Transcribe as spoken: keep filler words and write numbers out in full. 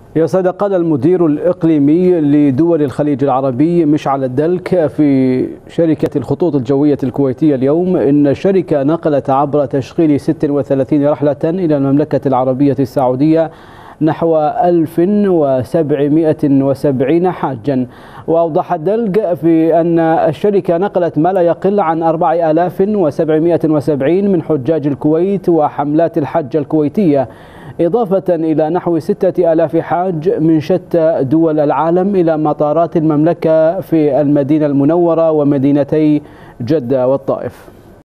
يا سادة، قال المدير الإقليمي لدول الخليج العربي مشعل الدلك في شركة الخطوط الجوية الكويتية اليوم إن الشركة نقلت عبر تشغيل ست وثلاثين رحلة إلى المملكة العربية السعودية نحو ألف وسبعمائة وسبعين حاجا. وأوضح الدلك في أن الشركة نقلت ما لا يقل عن أربعة آلاف وسبعمائة وسبعين من حجاج الكويت وحملات الحج الكويتية، إضافة إلى نحو ستة آلاف حاج من شتى دول العالم إلى مطارات المملكة في المدينة المنورة ومدينتي جدة والطائف.